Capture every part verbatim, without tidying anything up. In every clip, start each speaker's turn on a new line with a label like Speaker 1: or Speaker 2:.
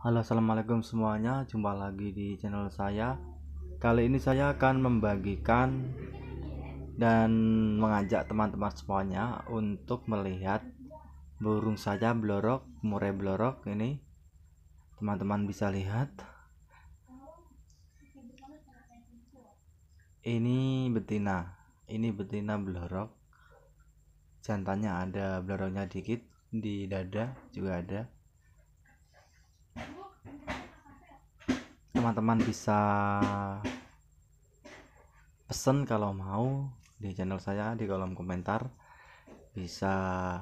Speaker 1: Halo, assalamualaikum semuanya. Jumpa lagi di channel saya. Kali ini saya akan membagikan dan mengajak teman-teman semuanya untuk melihat burung saya blorok, murai blorok. Ini teman-teman bisa lihat. Ini betina. Ini betina blorok. Jantannya ada bloroknya dikit, di dada juga ada. Teman-teman bisa pesen kalau mau di channel saya, di kolom komentar bisa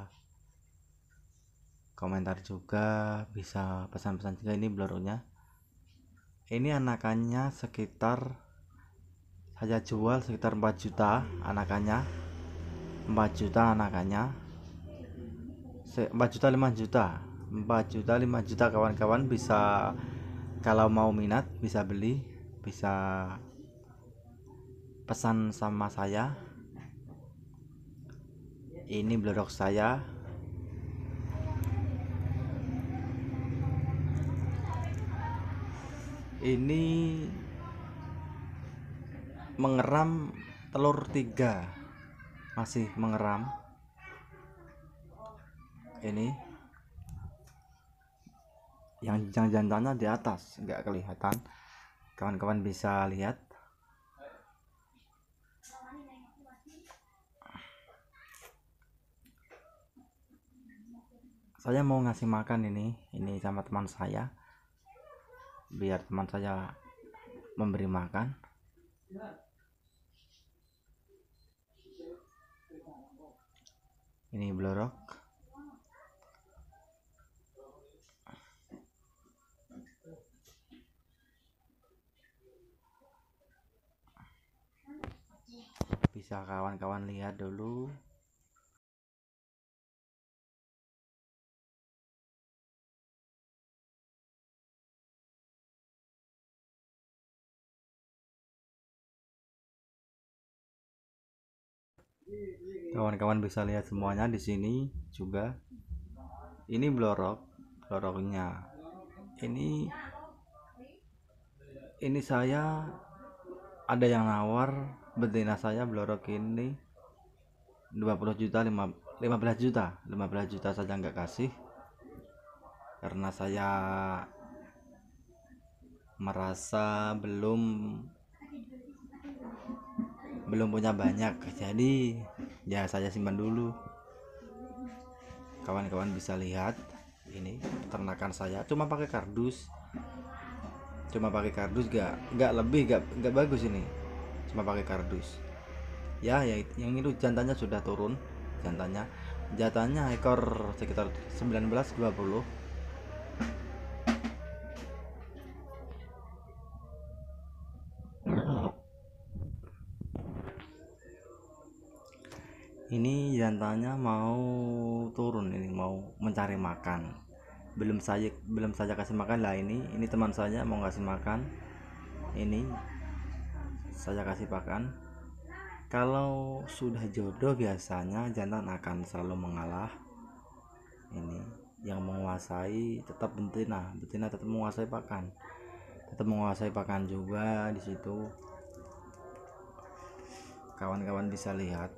Speaker 1: komentar juga, bisa pesan-pesan juga. Ini bloroknya, ini anakannya sekitar saya jual sekitar empat juta anakannya, empat juta anakannya, empat juta lima juta, empat juta lima juta. Kawan-kawan bisa, kalau mau minat bisa beli, bisa pesan sama saya. Ini blorok saya. Ini mengeram telur tiga, masih mengeram. Ini yang jantannya di atas nggak kelihatan, kawan-kawan bisa lihat. Saya mau ngasih makan ini ini sama teman saya, biar teman saya memberi makan. Ini blorok. Bisa kawan-kawan lihat dulu. Kawan-kawan bisa lihat semuanya di sini juga. Ini blorok, bloroknya. Ini ini saya ada yang nawar betina saya blorok ini dua puluh juta, lima belas juta, lima belas juta saja nggak kasih, karena saya merasa belum belum punya banyak, jadi ya saya simpan dulu. Kawan-kawan bisa lihat, ini peternakan saya cuma pakai kardus, cuma pakai kardus, gak nggak lebih, gak nggak bagus. Ini cuma pakai kardus ya. Ya yang itu jantannya sudah turun, jantannya jantannya ekor sekitar sembilan belas dua puluh. Ini jantannya mau turun, ini mau mencari makan. Belum saya belum saya kasih makan lah. Ini ini teman saya mau kasih makan. Ini saya kasih makan. Kalau sudah jodoh biasanya jantan akan selalu mengalah. Ini yang menguasai tetap betina, betina tetap menguasai pakan, tetap menguasai pakan juga di situ. Kawan-kawan bisa lihat.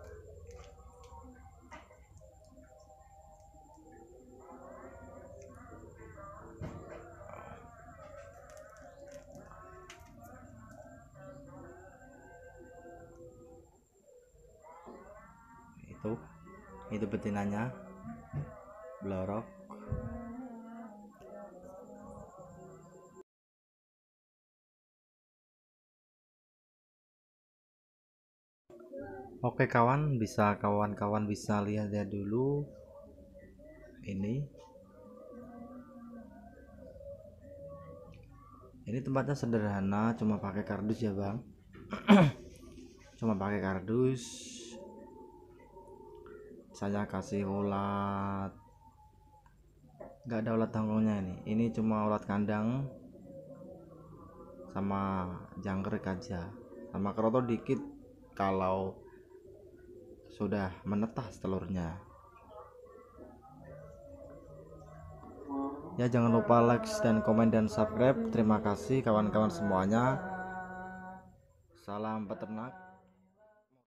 Speaker 1: Itu itu betinanya blorok. Oke kawan, bisa kawan-kawan bisa lihat ya dulu. Ini ini tempatnya sederhana, cuma pakai kardus ya bang. Cuma pakai kardus. Saya kasih ulat, nggak ada ulat tangkulnya. Ini ini cuma ulat kandang sama jangkrik aja, sama keroto dikit kalau sudah menetas telurnya. Ya, jangan lupa like dan komen dan subscribe. Terima kasih kawan-kawan semuanya. Salam peternak.